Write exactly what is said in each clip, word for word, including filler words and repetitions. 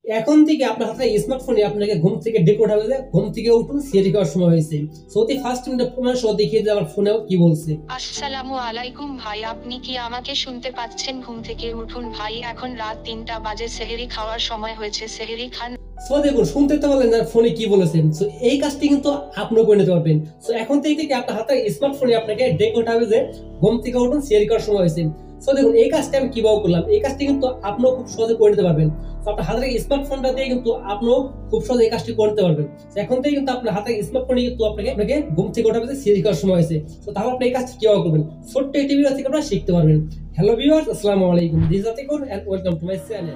এখন থেকে আপনার হাতে স্মার্টফোনে আপনাকে ঘুম থেকে ডেকে উঠাবে যে ঘুম থেকে উঠুন সিয়ারি করার সময় হয়েছে। সৌদি ফার্স্ট মিনিটে প্রমাণ সহ দেখিয়ে দিয়ে আমার ফোনেও কি বলছে। আসসালামু আলাইকুম ভাই, আপনি কি আমাকে শুনতে পাচ্ছেন? ঘুম থেকে উঠুন ভাই, এখন রাত তিনটা বাজে, সেহরি খাওয়ার সময় হয়েছে, সেহরি খান। সো দেখুন, শুনতে তো পারলেন না ফোনে কি বলেছেন। সো এই কাজটি কিন্তু আপনিও করে নিতে পারবেন। সো এখন থেকে থেকে আপনার হাতে স্মার্টফোনে আপনাকে ডেকে উঠাবে যে ঘুম থেকে উঠুন সিয়ারি করার সময় হয়েছে। সো দেখুন, এই কাজটা আমি কিভাবে করলাম, এই কাজটি কিন্তু আপনিও খুব সহজে করে নিতে পারবেন। সো আপনার হাতের স্মার্টফোনটা দিয়ে কিন্তু আপনিও খুব সহজে এই কাজটি করতে পারবেন। এখন থেকে কিন্তু আপনার হাতের স্মার্টফোনে কিন্তু আপনাকে আপনাকে ঘুম থেকে উঠাবে যে সিয়ারি করার সময় হয়েছে। সো তাহলে আপনি এই কাজটি কিভাবে করবেন, ছোট্ট একটি ভিডিও থেকে আপনারা শিখতে পারবেন। হ্যালো ভিউয়ার্স, আসসালামু আলাইকুম, this is Atikur and welcome to my channel.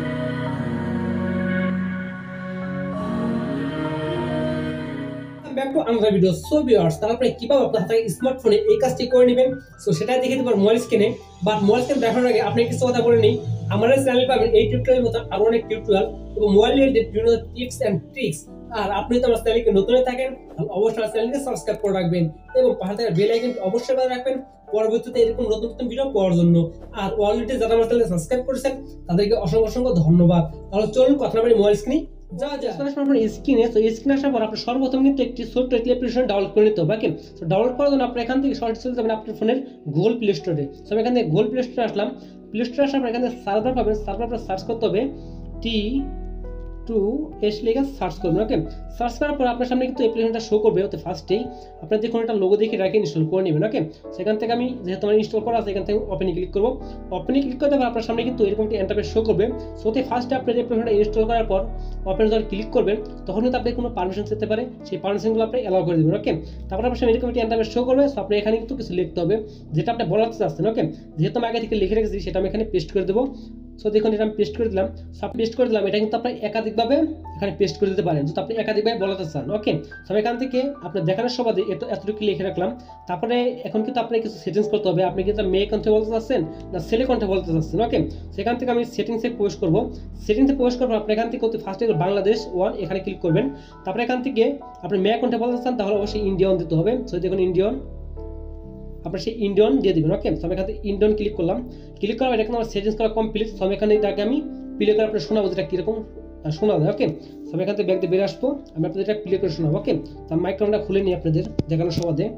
Back to another video. So viewers, তাহলে আপনি কিভাবে আপনার হাতে স্মার্টফোনে এই কাজটি করে নেবেন, সো সেটা দেখে দিবার মোবাইল স্ক্রিনে। বাট মোবাইল স্ক্রিন দেখানোর আগে আপনি কিছু কথা বলে নেই। আমাদের চ্যানেলে পাবেন এই টিউটোরিয়ালের মতো আরো অনেক টিউটোরিয়াল এবং মোবাইল রিলেটেড বিভিন্ন টিপস এন্ড ট্রিক্স। আর আপনি তো আমার চ্যানেলকে নতুন হয়ে থাকেন, অবশ্যই আমার চ্যানেলকে সাবস্ক্রাইব করে রাখবেন এবং পাশে থাকা বেল আইকনটি অবশ্যই বাজিয়ে রাখবেন পরবর্তীতে এরকম নতুন নতুন ভিডিও পাওয়ার জন্য। আর অলরেডি যারা আমার চ্যানেলকে সাবস্ক্রাইব করেছেন তাদেরকে অসংখ্য অসংখ্য ধন্যবাদ। তাহলে চলুন কথা বলি মোবাইল স্ক্রিনে যা যা আপনার স্ক্রিনে। তো স্ক্রিনে আসার পর আপনি সর্বপ্রথম কিন্তু একটি ছোট্ট একটি অ্যাপ্লিকেশন ডাউনলোড করে নিতে হবে। ওকে, তো ডাউনলোড করার জন্য আপনি এখান থেকে সরাসরি চলে যাবেন আপনার ফোনের গুগল প্লে স্টোরে। তো আমি এখান থেকে গুগল প্লে স্টোরে আসলাম। প্লে স্টোরে আসার পর এখান থেকে সার্ভার পাবেন, সার্ভার পর সার্চ করতে হবে টি টু এস লিখে সার্চ করবেন। ওকে, সার্চ করার পর আপনার সামনে কিন্তু অ্যাপ্লিকেশনটা শো করবে। ওতে ফার্স্টেই আপনার দেখুন একটা লোগো দেখে রাখে ইনস্টল করে নেবেন। ওকে, সেখান থেকে আমি যেহেতু আমার ইনস্টল করা আছে এখান থেকে ওপেনে ক্লিক করবো। ওপেনে ক্লিক করতে আপনার সামনে কিন্তু এরকম একটা ইন্টারফেস শো করবে। সোতে ফার্স্টে আপনার অ্যাপ্লিকেশনটা ইনস্টল করার পর ওপেনে যখন ক্লিক করবেন তখন কিন্তু আপনি কোনো পারমিশন দিতে পারে, সেই পারমিশনগুলো আপনি অ্যালাউ করে দেবেন। ওকে, তারপর আপনার সামনে এরকম একটা ইন্টারফেস শো করবে। সো আপনি এখানে কিন্তু কিছু লিখতে হবে যেটা আপনি বলাতে চাচ্ছেন। ওকে, যেহেতু আমি আগে থেকে লিখে রেখেছি সেটা আমি এখানে পেস্ট করে দেবো। সো দেখুন, এটা আমি পেস্ট করে দিলাম। সব পেস্ট করে দিলাম। এটা কিন্তু আপনি একাধিকভাবে এখানে পেস্ট করে দিতে পারেন যদি আপনি একাধিকভাবে বলাতে চান। ওকে, সো এখান থেকে আপনার দেখানোর সুবাদে এত এতটুকু লিখে রাখলাম। তারপরে এখন কিন্তু আপনাকে কিছু সেটিংস করতে হবে। আপনি কিন্তু মেয়ে কণ্ঠে বলতে চাচ্ছেন না ছেলে কণ্ঠে বলতে চাচ্ছেন। ওকে, সেখান থেকে আমি সেটিংসে প্রবেশ করবো। সেটিংসে প্রবেশ করবো আপনি এখান থেকে ফার্স্টে বাংলাদেশ ওয়ান এখানে ক্লিক করবেন। তারপরে এখান থেকে আপনি মেয়ে কণ্ঠে বলতে চান তাহলে অবশ্যই ইন্ডিয়ান দিতে হবে। সো দেখুন ইন্ডিয়ান, আপনার সেই ইন্ডিয়ান দিয়ে দিবেন। ওকে, তো আমি এখান থেকে ইন্ডিয়ান ক্লিক করলাম। ক্লিক করার এটা কিন্তু আমার সেটিংস করা কমপ্লিট। তো আমি এখানে এটাকে আমি প্লে করে আপনার শোনাবো যেটা কীরকম শোনা যায়। ওকে, তো আমি এখান থেকে ব্যাগ দিয়ে বেরিয়ে আসবো, আমি আপনাদের এটা প্লে করে শোনাবো। ওকে, তো মাইক্রোফোনটা খুলে নিই আপনাদের দেখানোর সুবাদে।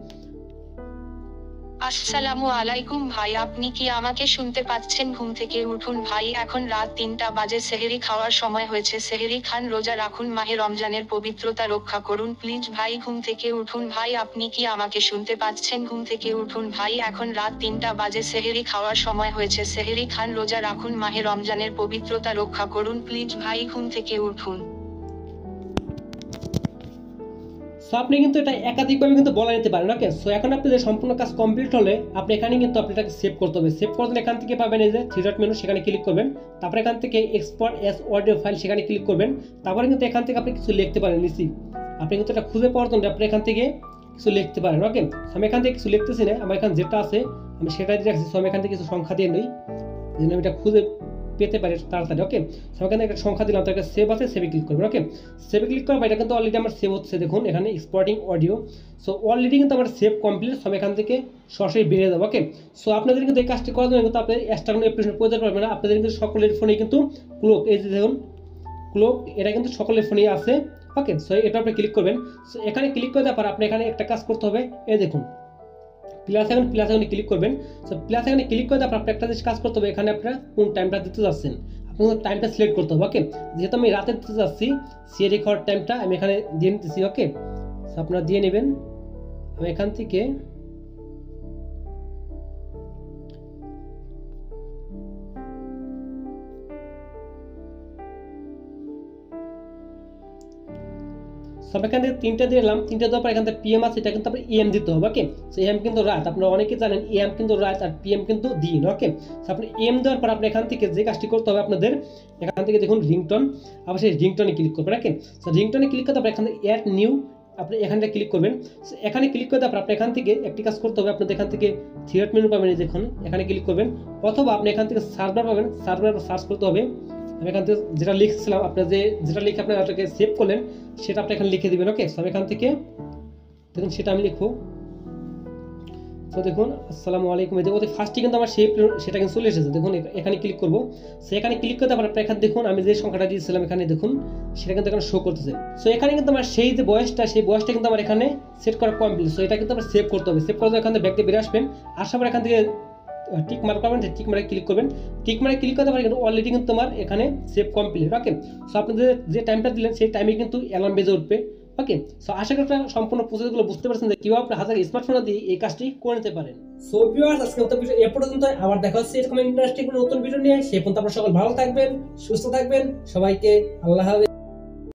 আসসালামু আলাইকুম ভাই, আপনি কি আমাকে শুনতে পাচ্ছেন? ঘুম থেকে উঠুন ভাই, এখন রাত তিনটা বাজে, সেহরি খাওয়ার সময় হয়েছে, সেহরি খান, রোজা রাখুন, মাহে রমজানের পবিত্রতা রক্ষা করুন, প্লিজ ভাই ঘুম থেকে উঠুন ভাই, আপনি কি আমাকে শুনতে পাচ্ছেন? ঘুম থেকে উঠুন ভাই, এখন রাত তিনটা বাজে, সেহরি খাওয়ার সময় হয়েছে, সেহরি খান, রোজা রাখুন, মাহে রমজানের পবিত্রতা রক্ষা করুন, প্লিজ ভাই ঘুম থেকে উঠুন। সো আপনি কিন্তু এটা একাধিকভাবে কিন্তু বলা নিতে পারেন। ওকে, সো এখন আপনাদের সম্পূর্ণ কাজ কমপ্লিট হলে আপনি এখানে কিন্তু আপনাকে সেভ করতে হবে। সেভ করতে এখান থেকে পাবেন এই যে থ্রি ডট মেনু, সেখানে ক্লিক করবেন। তারপরে এখান থেকে এক্সপোর্ট এস অডিও ফাইল সেখানে ক্লিক করবেন। তারপরে কিন্তু এখান থেকে আপনি কিছু লিখতে পারেন নিচে। আপনি কিন্তু এটা খুঁজে পাওয়ার জন্য আপনি এখান থেকে কিছু লিখতে পারেন। ওকে, আমি এখান থেকে কিছু লিখতেছি না, আমার এখানে যেটা আছে আমি সেটাই দিয়ে রাখছি। সো আমি এখান থেকে কিছু সংখ্যা দিয়ে নিই যেন আমি এটা খুঁজে পেতে পারে তাড়াতাড়ি। ওকে, সেখানে একটা সংখ্যা দিলাম, তার কাছে সেভ আছে, সেভে ক্লিক করবেন। ওকে, সেভে ক্লিক করার এটা কিন্তু অলরেডি আমার সেভ হচ্ছে। দেখুন এখানে এক্সপোর্টিং অডিও। সো অলরেডি কিন্তু আমার সেভ কমপ্লিট। সব এখান থেকে সরাসরি বেরিয়ে যাবো। ওকে, সো আপনাদের কিন্তু এই কাজটি করার জন্য কিন্তু আপনাদের এক্সট্রা কোনো অ্যাপ্লিকেশন প্রয়োজন পড়বে না। আপনাদের কিন্তু সকলের ফোনে কিন্তু ক্লোক, এই যে দেখুন ক্লোক, এটা কিন্তু সকলের ফোনেই আছে। ওকে, সো এটা আপনি ক্লিক করবেন। সো এখানে ক্লিক করে দেওয়ার পর আপনি এখানে একটা কাজ করতে হবে। এই দেখুন প্লাস এখন প্লাস এখানে ক্লিক করবেন। সো প্লাস এখানে ক্লিক করে আপনি একটা জিনিস কাজ করতে হবে। এখানে আপনারা কোন টাইমটা দিতে যাচ্ছেন আপনার টাইমটা সিলেক্ট করতে হবে। ওকে, যেহেতু আমি রাতে দিতে যাচ্ছি সিয়ারি খাওয়ার টাইমটা আমি এখানে দিয়ে নিতেছি। ওকে, সো আপনারা দিয়ে নেবেন। আমি এখান থেকে সব এখান থেকে তিনটা দিয়ে এলাম। তিনটা দেওয়ার পর এখান থেকে পিএম আছে, এটা কিন্তু আপনার এম দিতে হবে। ওকে, সো এম কিন্তু রাত, আপনারা অনেকে জানেন এম কিন্তু রাত আর পিএম কিন্তু দিন। ওকে, সো আপনি এম দেওয়ার পর আপনি এখান থেকে যে কাজটি করতে হবে আপনাদের এখান থেকে দেখুন রিংটন, আবার সেই রিংটনে ক্লিক করবেন। ওকে, সো রিংটনে ক্লিক করতে আপনি এখান থেকে অ্যাড নিউ আপনি এখানটা ক্লিক করবেন। এখানে ক্লিক করতে আপনি এখান থেকে একটি কাজ করতে হবে। আপনাদের এখান থেকে থ্রি ডট মেনু পাবেন, দেখুন এখানে ক্লিক করবেন, অথবা আপনি এখান থেকে সার্ভার পাবেন, সার্ভার সার্চ করতে হবে। আমি এখান থেকে যেটা লিখছিলাম আপনার যে যেটা লিখে আপনার এটাকে সেভ করলেন সেটা আপনি এখানে লিখে দিবেন। ওকে, সো এখান থেকে দেখুন সেটা আমি লিখবো। তো দেখুন আসসালামু আলাইকুম, এই যে ওতে ফার্স্টে কিন্তু আমার শেপ সেটা কিন্তু চলে এসেছে। দেখুন এখানে ক্লিক করব, সো এখানে ক্লিক করতে পারে আপনার এখানে দেখুন আমি যে সংখ্যাটা দিয়েছিলাম এখানে দেখুন সেটা কিন্তু এখানে শো করতেছে। সো এখানে কিন্তু আমার সেই যে বয়সটা সেই বয়সটা কিন্তু আমার এখানে সেট করা কমপ্লিট। সো এটা কিন্তু আমরা সেভ করতে হবে। সেভ করতে এখান থেকে ব্যাকে বেরিয়ে আসবেন, আসার পর এখান থেকে টিক মার্ক করবেন, টিক মার্কে ক্লিক করবেন। টিক মার্কে ক্লিক করতে পারেন কিন্তু অলরেডি কিন্তু তোমার এখানে সেভ কমপ্লিট। ওকে, সো আপনি যে টাইমটা দিলেন সেই টাইমে কিন্তু অ্যালার্ম বেজে উঠবে। ওকে, সো আশা করি আপনারা সম্পূর্ণ প্রসেসগুলো বুঝতে পারছেন যে কিভাবে আপনি হাজার স্মার্টফোন দিয়ে এই কাজটি করে নিতে পারেন। সো ভিউয়ার্স, আজকে মতো ভিডিও এ পর্যন্ত, আবার দেখা হচ্ছে এরকম ইন্টারেস্টিং নতুন ভিডিও নিয়ে। সেই পর্যন্ত আপনারা সকল ভালো থাকবেন, সুস্থ থাকবেন। সবাইকে আল্লাহ হাফেজ।